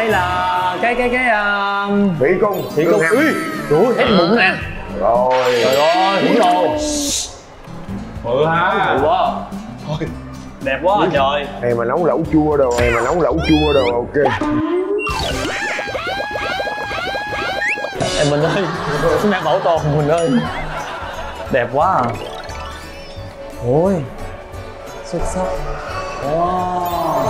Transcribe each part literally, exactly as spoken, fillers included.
đây là cái cái cái uh... thủy cung. Thủy cung. Ui, trời thấy bụng nè. Rồi. Trời ơi, khủng đồ. Bự ha. Bự quá. Thôi. Đẹp quá à, trời. Này mà nấu lẩu chua đồ, này mà nấu lẩu chua đồ, ok. Em mình ơi, xin em bảo tồn mình ơi. Đẹp quá à. Ôi, xuất sắc. Wow.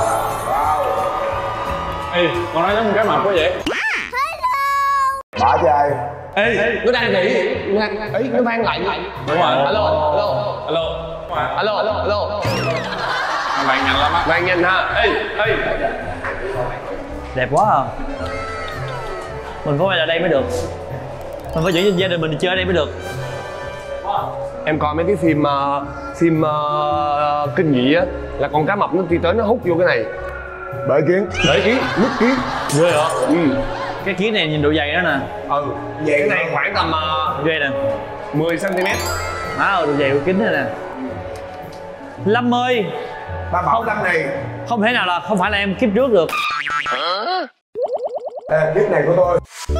Ê, con nói giống một cái mập quá vậy. Bả trai. Ê, nó đang nghĩ, nó đang ấy, nó vang lại. đúng rồi. Alo, alo, Alo. alo, alo, alo. Vàng nhanh lắm á. Vang nhanh ha. Ê, ê. Đẹp quá à. Mình phải vào đây mới được. Mình phải giữ gia đình mình đi chơi ở đây mới được. Em coi mấy cái phim uh, phim uh, kinh dị á, là con cá mập nó đi tới nó hút vô cái này. Bể kiến. Để ý, nước kiến. Ghê hả? Ừ. Cái kiến này nhìn độ dày đó nè. Ừ. Vậy cái này khoảng tầm uh, Ghê nè. mười xăng ti mét. Má ơi, độ dày của kính này nè. Lâm ơi, Ba bảo đăng này. không thể nào là không phải là em kiếp trước được. Ê, clip này của tôi.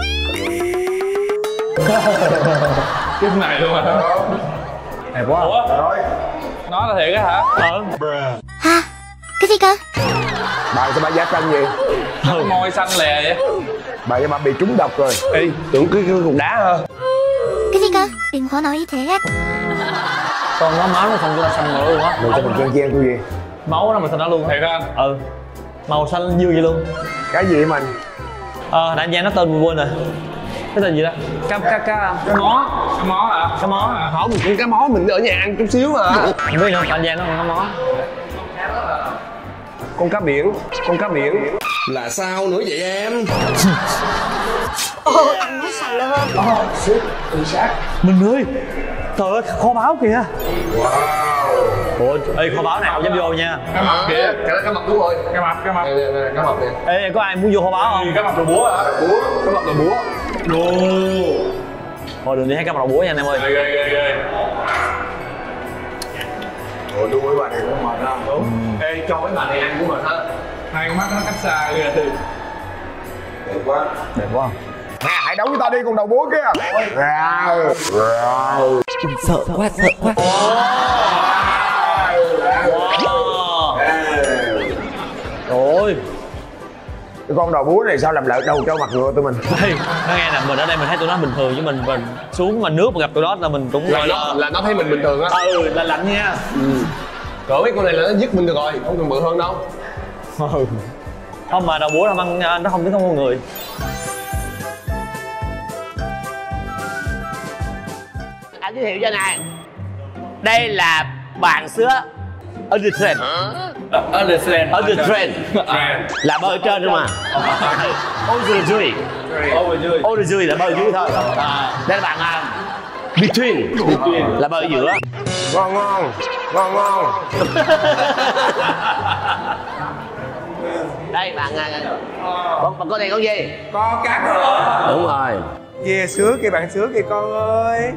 Cái này luôn à. Đẹp quá. Ủa? Rồi. Nó là thiệt á hả? Ờ. Hả? Cái gì cơ? Bà cho bà giá cân gì? Cái môi xanh lè vậy. Bà cho bà bị trúng độc rồi. Ê, tưởng cái, cái cục đá ha. Cái gì cơ? Đừng có nói như thế. Con nó máu nó không cho xanh màu luôn á. Mình cho mình chen chen tôi gì? Máu nó mà xanh đó luôn. Thiệt hả? Ừ. Màu xanh như vậy luôn. Cái gì mình? Ờ, đại gia nó tên mình quên rồi. Cái tên gì đó? Cá cá cá cá mó. Cái mó hả? Cá mó. Không, con cá mó mình ở nhà ăn chút xíu mà. Không biết không, đại gia nó còn cá mó. Con cá biển, con cá biển. Là sao nữa vậy em? Ồ, ăn nó xào lên. Ồ, shit, tự sát. Mình ơi, trời ơi, kho báu kìa. Wow. Ủa, ê, kho báu này không dám vô nha. Cái mập kìa. Cái đó cá mập đúng rồi. Cái mập, cái mập. Đây, đây, đây, cá mập nè. Ê, có ai muốn vô kho báu không? Cái mập đồ búa hả? Búa, cá mập là búa. Đồ. Thôi đừng đi thấy cá mập đầu búa nha anh em ơi. Ghê ghê ghê ghê. Ủa, đúng với bà này cũng mệt ha. Đúng. Ê, cho mấy bà này ăn cũng mệt ha. Hai con mắt nó cách xa ghê. Đẹp quá. Đẹp quá. Nè, hãy đấu với ta đi con đầu búa kia. Rào. Rào. Sợ quá, sợ quá. Wow. Trời ơi. Cái con đầu búa này sao làm lợi đầu cho mặt ngựa tụi mình? Ê, nó nghe nè, mình ở đây mình thấy tụi nó bình thường chứ mình mình xuống mà nước mà gặp tụi nó là mình cũng Là gọi nó, là là nó thấy mình bình thường á. ừ là lạnh nha. Ừ. Cỡ mấy con này là nó dứt mình được rồi, không cần bự hơn đâu. Ừ. Không mà đầu búa làm ăn nó không tính không con người. Anh giới thiệu cho này. Đây là bạn sứa ở the trend. Ở the trend. Ở the trend. Là bơi trên không à. Over the dưới. Over dưới. Over the dưới là bơi dưới thôi. À, đây là bạn uh, between. Between là bơi giữa. Ngon ngon. Ngon ngon. Đây bạn uh, con con này con gì? Con cá ngựa. Đúng rồi. Kìa sứa kìa, bạn sứa kìa con ơi.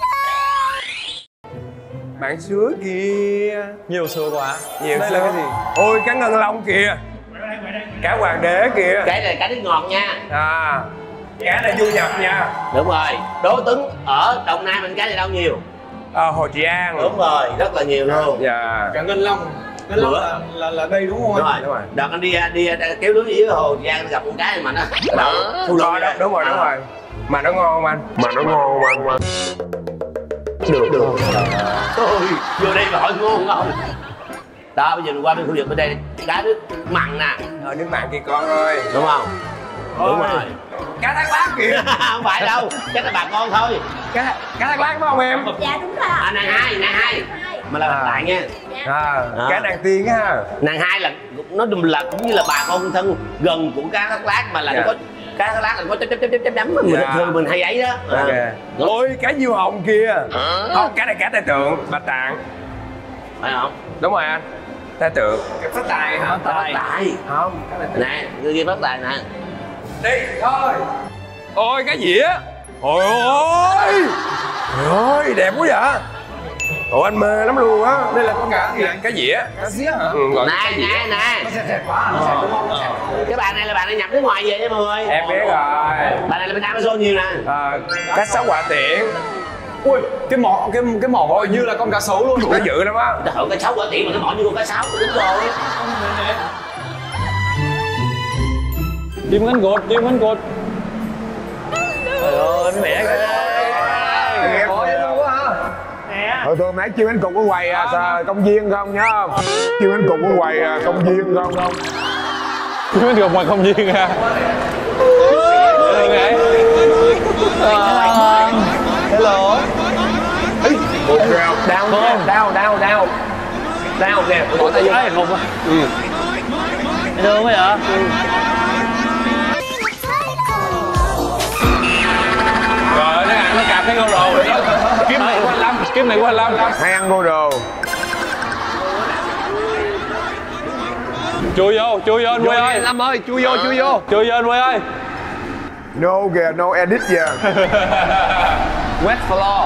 Bạn sứa kìa. Nhiều sữa quá. Nhiều sứa cái gì? Ôi cá ngân long kìa. Cá hoàng đế kìa. Cái này cá nước ngọt nha. À, cá này du nhập nha. Đúng rồi. Đố Tuấn ở Đồng Nai mình cá này đâu nhiều? À, Hồ Trị An. Đúng rồi, rất là nhiều luôn. Dạ. Cả Ngân Long. Ngân Long là, là là đây đúng không? Đúng rồi. Đúng rồi. Đợt anh đi đi kéo lưới dưới Hồ Trị An gặp con cá này mà nó thu Đúng rồi, đúng rồi, đúng rồi. Mà nó ngon không anh? Mà nó ngon không anh? được được. Ôi, vô đây mà hỏi ngon không? Đó, bây giờ mình qua bên khu vực bên đây cá nước mặn nè. Ờ, nước mặn kìa con ơi. Đúng không? Đúng rồi. Cá thác lát kìa. Không phải đâu, chắc là bà con thôi. Cá cá thác lát phải không em? Dạ đúng rồi. À, nàng hai, nàng hai. Mà là bạn lại nha. À, À. cá nàng tiên á ha. Nàng hai là nó đùm là cũng như là bà con thân gần của cá thác lát mà là Dạ. nó có cá thác lát là có chấm chấm chấm chấm chấm chấm mình Dạ. thường mình hay ấy đó. À. Ok. Ôi cá diêu hồng kìa. Không, cá này cá tài tượng, bạch tạng. Phải không? Đúng rồi anh. Tài tượng. Cá phát tài hả? Phát tài. Không, cá tài tượng. Nè, người kia phát tài nè. Đi thôi. Ôi cá dĩa. Ôi ôi. Trời ơi, đẹp quá vậy. Ủa anh mê lắm luôn á. Đây là con cá gì anh? Cá dĩa. Cá dĩa hả? Ừ, gọi Nè cá dĩa. nè nè, Nó sẹt quá, nó sẹt đúng không? Nó sẹt. cái bạn này là bạn này nhập nước ngoài về nha mọi người. Em biết rồi. Bạn này là bên Amazon nhiều nè. À, cá sấu hỏa tiễn. Ui, cái mỏ cái cái mỏ gọi như là con cá sấu luôn. Nó dữ lắm á. Trời ơi, cá sấu quả tiện mà nó mỏ như con cá sấu. Đúng rồi. Chim cánh cụt, chim cánh cụt. Trời ơi nó mẹ kìa. Em Có vậy luôn á hả? Thôi tôi nãy chim cánh cụt có quầy à, sao công viên không nhá không? Chim cánh cụt có quầy à, công viên không không? Chim cánh cụt ngoài công viên à? Hello. Đau nha, đau đau đau. Đau nè, bỏ tay vô. Thấy không? Ừ. Thấy thương quá vậy? Rồi, nó ăn nó cạp thấy con rồi. Kiếm này qua Lâm, kiếm này qua Lâm. Hay ăn vô đồ. Chui vô, chui vô anh Quê ơi. Lâm ơi, chui vô, chui vô. Chui vô anh Quê ơi. No kìa, no edit kìa. Wet floor.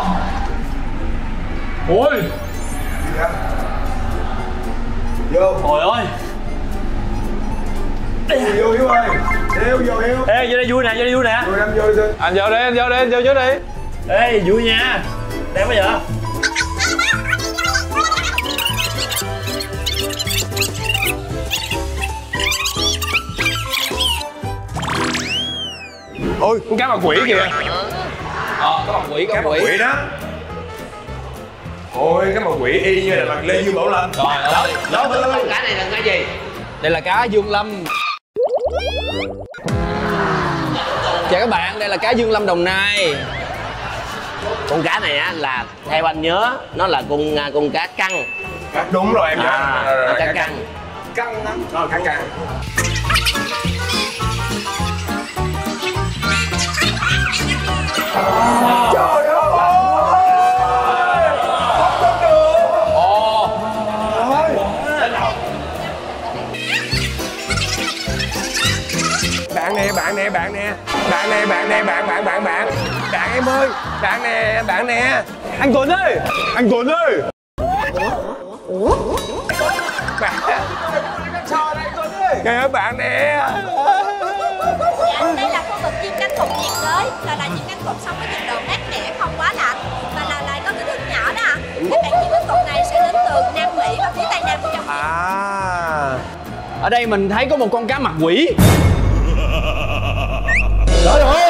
Ui. Trời ơi. Vô Hiếu ơi. Hiếu vô Hiếu. Ê vô đây vui nè, vô đây vui nè. Rồi em vô đi. Anh vô đi, anh vô đi, anh vô trước đi. Ê vui nha. Đẹp quá vậy? Ôi, con cá mặt quỷ kìa. Ờ, có con quỷ, Cá con mặt quỷ. quỷ đó. Ôi, cái mặt quỷ y như là mặt Lê Dương Bảo Lâm. Rồi, đó. Đó, con cá này là cái gì? Đây là cá Dương Lâm. Chào các bạn, đây là cá Dương Lâm Đồng Nai. Con cá này á là theo anh nhớ nó là con con cá căng. Đúng rồi em nhớ. À, Rồi, rồi, cá cá căng. Căng lắm. Rồi, cá căng. Trời ơi! Không tin được! Ồ. Bạn nè, bạn nè, bạn nè. Bạn nè, bạn nè, bạn, bạn, bạn, bạn. Bạn em ơi, bạn nè, bạn nè. Anh Tuấn ơi, anh Tuấn ơi. Bạn. Kìa bạn nè. Dạ, đây là khu vực chim cánh cụt nhiệt đới, là là chim cánh cụt sống ở nhiệt độ mát mẻ, không quá lạnh và là lại có kích thước nhỏ đó ạ. Các bạn chim cánh cụt này sẽ đến từ Nam Mỹ và phía Tây Nam của châu Phi. À. Ở đây mình thấy có một con cá mặt quỷ. Trời ơi.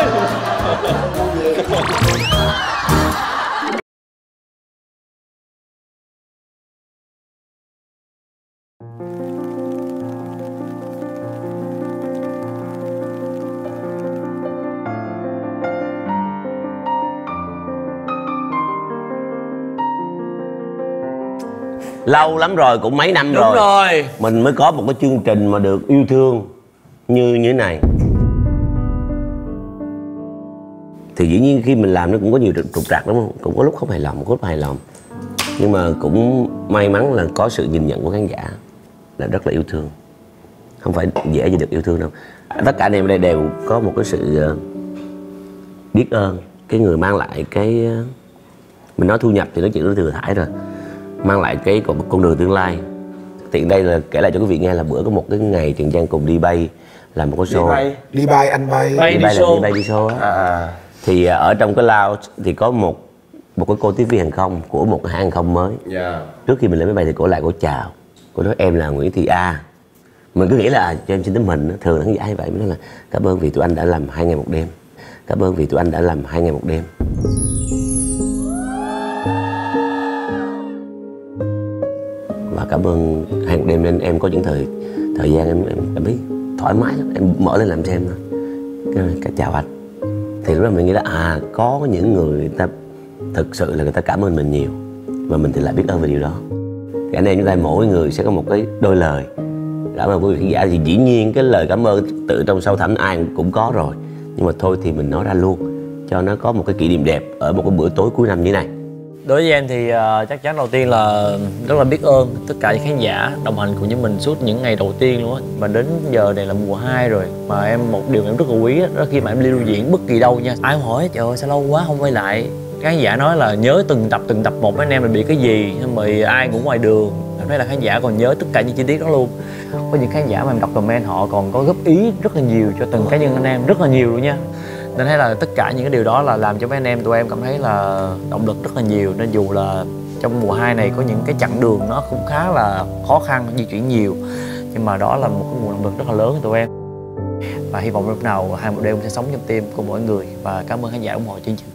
Lâu lắm rồi, cũng mấy năm Đúng rồi. rồi. Mình mới có một cái chương trình mà được yêu thương như như thế này. Thì dĩ nhiên khi mình làm nó cũng có nhiều trục trặc đúng không? Cũng có lúc không hài lòng, có lúc hài lòng. Nhưng mà cũng may mắn là có sự nhìn nhận của khán giả là rất là yêu thương. Không phải dễ gì được yêu thương đâu. Tất cả anh em ở đây đều có một cái sự biết ơn cái người mang lại cái, mình nói thu nhập thì nó chỉ có thừa thải rồi, mang lại cái con, con đường tương lai. Tiện đây là kể lại cho quý vị nghe là bữa có một cái ngày Trần Giang cùng đi bay làm một cái show. Đi bay, đi bay anh bay. Bay đi đi bay là show. đi bay đi show á. À. Thì ở trong cái lounge thì có một một cái cô tiếp viên hàng không của một hãng hàng không mới. Yeah. Trước khi mình lên máy bay thì cô lại cô chào, cô nói em là Nguyễn Thị A. Mình cứ nghĩ là à, cho em xin tấm hình, thường là khán giả như vậy. Mình nói là cảm ơn vì tụi anh đã làm hai ngày một đêm, cảm ơn vì tụi anh đã làm hai ngày một đêm. Và cảm ơn hai một đêm nên em có những thời thời gian em em cảm thấy thoải mái lắm, em mở lên làm xem thôi. Cái này, chào anh. Thì lúc đó mình nghĩ là à có những người, người ta thực sự là người ta cảm ơn mình nhiều và mình thì lại biết ơn về điều đó. Thì anh em chúng ta mỗi người sẽ có một cái đôi lời cảm ơn quý vị khán giả. Thì dĩ nhiên cái lời cảm ơn tự trong sâu thẳm ai cũng có rồi, nhưng mà thôi thì mình nói ra luôn cho nó có một cái kỷ niệm đẹp ở một cái bữa tối cuối năm như thế này. Đối với em thì uh, chắc chắn đầu tiên là rất là biết ơn tất cả những khán giả đồng hành cùng với mình suốt những ngày đầu tiên luôn á. Mà đến giờ này là mùa hai rồi mà em một điều mà em rất là quý đó, đó khi mà em đi lưu diễn bất kỳ đâu nha, ai cũng hỏi trời ơi sao lâu quá không quay lại, khán giả nói là nhớ từng tập từng tập một mấy anh em là bị cái gì, xong rồi ai ngủ ngoài đường. Em thấy là khán giả còn nhớ tất cả những chi tiết đó luôn. Có những khán giả mà em đọc comment họ còn có góp ý rất là nhiều cho từng cá nhân anh em, rất là nhiều luôn nha. Nên thấy là tất cả những cái điều đó là làm cho mấy anh em tụi em cảm thấy là động lực rất là nhiều. Nên dù là trong mùa hai này có những cái chặng đường nó cũng khá là khó khăn, di chuyển nhiều, nhưng mà đó là một cái nguồn động lực rất là lớn của tụi em. Và hy vọng lúc nào hai một đêm sẽ sống trong tim của mỗi người. Và cảm ơn khán giả ủng hộ chương trình.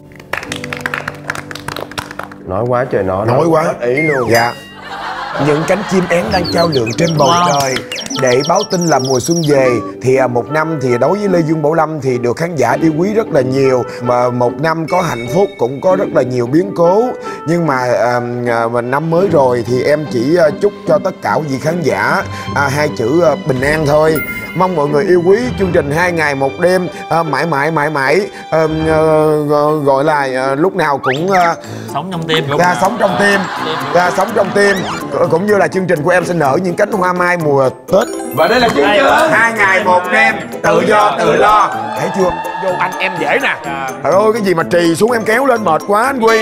Nói quá trời nói, nói, nói quá hết ý luôn. Dạ. Những cánh chim én đang trao lượn trên bầu wow. trời để báo tin là mùa xuân về. Thì một năm thì đối với Lê Dương Bảo Lâm thì được khán giả yêu quý rất là nhiều. Mà một năm có hạnh phúc cũng có rất là nhiều biến cố. Nhưng mà à, à, năm mới rồi thì em chỉ chúc cho tất cả quý vị khán giả à, hai chữ à, bình an thôi. Mong mọi người yêu quý chương trình Hai Ngày Một Đêm à, mãi mãi mãi mãi à, à, gọi là à, lúc nào cũng à, sống trong tim, ra sống trong tim, ra sống trong tim. Cũng như là chương trình của em sẽ nở những cánh hoa mai mùa Tết. Và đây là chương trình Hai Ngày Một Đêm tự do tự lo. Thấy chưa? Vô anh em dễ nè. Trời ơi, cái gì mà trì xuống em kéo lên mệt quá anh Quy.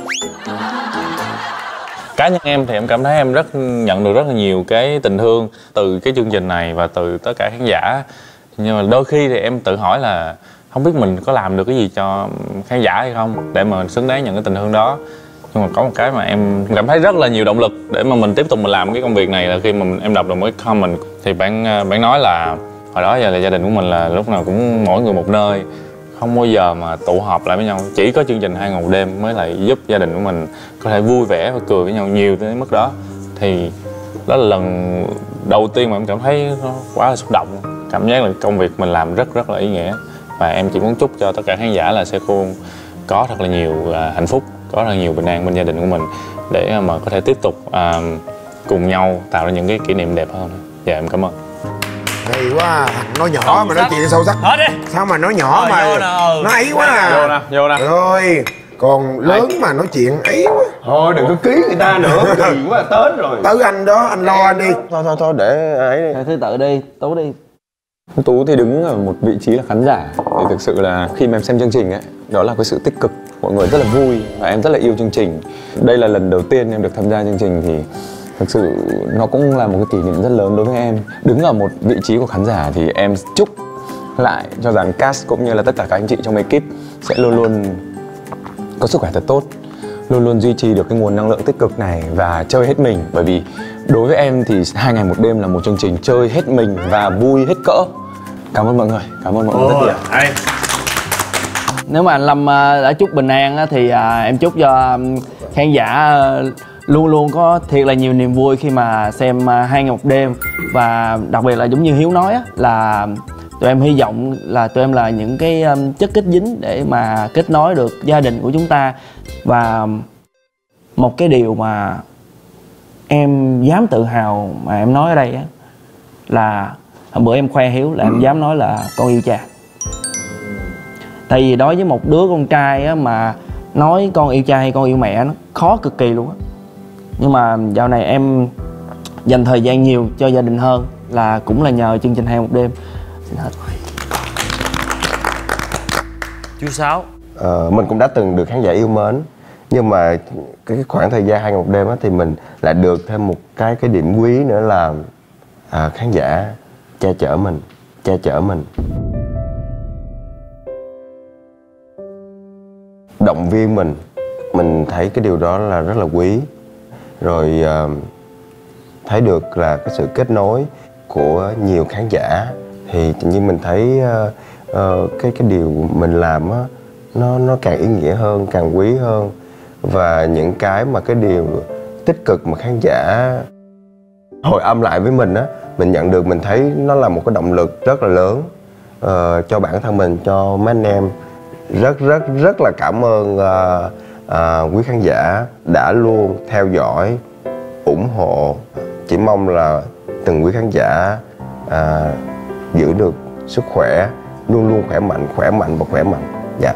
Cá nhân em thì em cảm thấy em rất nhận được rất là nhiều cái tình thương từ cái chương trình này và từ tất cả khán giả. Nhưng mà đôi khi thì em tự hỏi là không biết mình có làm được cái gì cho khán giả hay không để mà xứng đáng nhận cái tình thương đó. Nhưng mà có một cái mà em cảm thấy rất là nhiều động lực để mà mình tiếp tục mình làm cái công việc này là khi mà mình, em đọc được một cái comment thì bạn bạn nói là hồi đó giờ là gia đình của mình là lúc nào cũng mỗi người một nơi, không bao giờ mà tụ họp lại với nhau, chỉ có chương trình Hai Ngày Một Đêm mới lại giúp gia đình của mình có thể vui vẻ và cười với nhau nhiều tới mức đó. Thì đó là lần đầu tiên mà em cảm thấy nó quá là xúc động, cảm giác là công việc mình làm rất rất là ý nghĩa. Và em chỉ muốn chúc cho tất cả khán giả là sẽ luôn có thật là nhiều uh, hạnh phúc, có thật là nhiều bình an bên gia đình của mình để mà có thể tiếp tục uh, cùng nhau tạo ra những cái kỷ niệm đẹp hơn. Dạ em cảm ơn. Hay quá, nói nhỏ Không mà nói chuyện sâu sắc. Hết đi. Sao mà nói nhỏ Rồi, mà vô nào. nó ấy quá à. Vô nè, vô nè. Rồi, còn lớn mà nói chuyện ấy quá. Thôi đừng có ký người ta nữa, kỳ quá là Tết rồi. Tới anh đó, anh lo anh đi. Thôi thôi thôi để ấy đi. Thứ tự đi, Tú đi. Tú thì đứng ở một vị trí là khán giả. Thì thực sự là khi mà em xem chương trình ấy, đó là cái sự tích cực, mọi người rất là vui và em rất là yêu chương trình. Đây là lần đầu tiên em được tham gia chương trình thì thực sự nó cũng là một cái kỷ niệm rất lớn đối với em. Đứng ở một vị trí của khán giả thì em chúc lại cho rằng cast cũng như là tất cả các anh chị trong ekip sẽ luôn luôn có sức khỏe thật tốt, luôn luôn duy trì được cái nguồn năng lượng tích cực này và chơi hết mình. Bởi vì đối với em thì Hai Ngày Một Đêm là một chương trình chơi hết mình và vui hết cỡ. Cảm ơn mọi người, cảm ơn mọi người rất nhiều. Nếu mà anh Lâm đã chúc bình an thì em chúc cho khán giả luôn luôn có thiệt là nhiều niềm vui khi mà xem Hai Ngày Một Đêm. Và đặc biệt là giống như Hiếu nói là tụi em hy vọng là tụi em là những cái chất kết dính để mà kết nối được gia đình của chúng ta. Và một cái điều mà em dám tự hào mà em nói ở đây á là hôm bữa em khoe Hiếu là em dám nói là con yêu cha. Tại vì đối với một đứa con trai á mà nói con yêu cha hay con yêu mẹ nó khó cực kỳ luôn á. Nhưng mà dạo này em dành thời gian nhiều cho gia đình hơn là cũng là nhờ chương trình Hai Một Đêm. Xin hết. Chú Sáu. Ờ, mình cũng đã từng được khán giả yêu mến. Nhưng mà cái khoảng thời gian Hai Ngày Một Đêm á thì mình lại được thêm một cái cái điểm quý nữa là à, khán giả che chở mình, che chở mình, động viên mình. Mình thấy cái điều đó là rất là quý. Rồi à, thấy được là cái sự kết nối của nhiều khán giả thì tự nhiên mình thấy uh, uh, cái cái điều mình làm á nó nó càng ý nghĩa hơn, càng quý hơn. Và những cái mà cái điều tích cực mà khán giả hồi âm lại với mình á, mình nhận được, mình thấy nó là một cái động lực rất là lớn uh, cho bản thân mình, cho mấy anh em. Rất rất rất là cảm ơn uh, uh, quý khán giả đã luôn theo dõi, ủng hộ. Chỉ mong là từng quý khán giả uh, giữ được sức khỏe, luôn luôn khỏe mạnh, khỏe mạnh và khỏe mạnh. Dạ.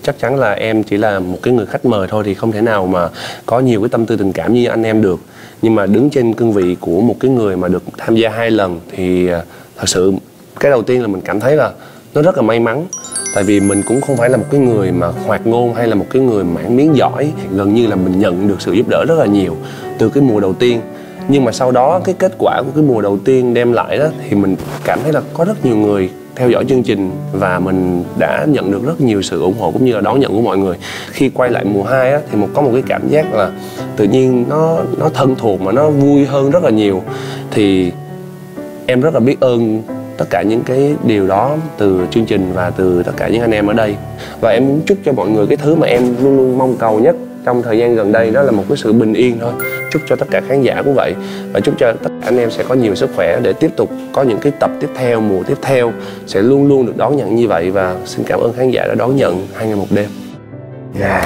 Chắc chắn là em chỉ là một cái người khách mời thôi thì không thể nào mà có nhiều cái tâm tư tình cảm như anh em được. Nhưng mà đứng trên cương vị của một cái người mà được tham gia hai lần thì thật sự cái đầu tiên là mình cảm thấy là nó rất là may mắn. Tại vì mình cũng không phải là một cái người mà hoạt ngôn hay là một cái người mảng miếng giỏi. Gần như là mình nhận được sự giúp đỡ rất là nhiều từ cái mùa đầu tiên. Nhưng mà sau đó cái kết quả của cái mùa đầu tiên đem lại đó thì mình cảm thấy là có rất nhiều người theo dõi chương trình và mình đã nhận được rất nhiều sự ủng hộ cũng như là đón nhận của mọi người. Khi quay lại mùa hai á, thì một có một cái cảm giác là tự nhiên nó nó thân thuộc mà nó vui hơn rất là nhiều. Thì em rất là biết ơn tất cả những cái điều đó từ chương trình và từ tất cả những anh em ở đây. Và em muốn chúc cho mọi người cái thứ mà em luôn luôn mong cầu nhất trong thời gian gần đây, đó là một cái sự bình yên thôi. Chúc cho tất cả khán giả cũng vậy. Và chúc cho tất cả anh em sẽ có nhiều sức khỏe để tiếp tục có những cái tập tiếp theo, mùa tiếp theo sẽ luôn luôn được đón nhận như vậy. Và xin cảm ơn khán giả đã đón nhận Hai Ngày Một Đêm. Yeah.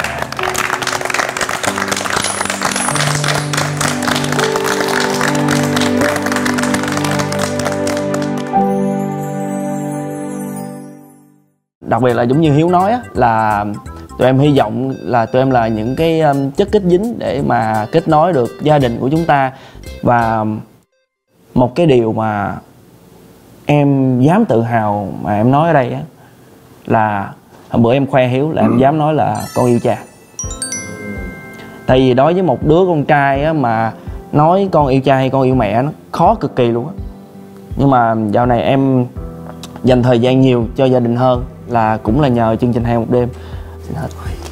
Đặc biệt là giống như Hiếu nói á, là tụi em hy vọng là tụi em là những cái um, chất kết dính để mà kết nối được gia đình của chúng ta. Và một cái điều mà em dám tự hào mà em nói ở đây á, là hôm bữa em khoe Hiếu là em dám nói là con yêu cha. Tại vì đối với một đứa con trai á, mà nói con yêu cha hay con yêu mẹ nó khó cực kỳ luôn á. Nhưng mà dạo này em dành thời gian nhiều cho gia đình hơn, là cũng là nhờ chương trình Hai Một Đêm. Xin hết.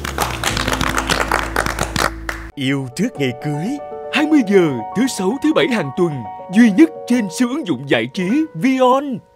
Yêu trước ngày cưới, hai mươi giờ thứ sáu thứ bảy hàng tuần, duy nhất trên siêu ứng dụng giải trí Vion.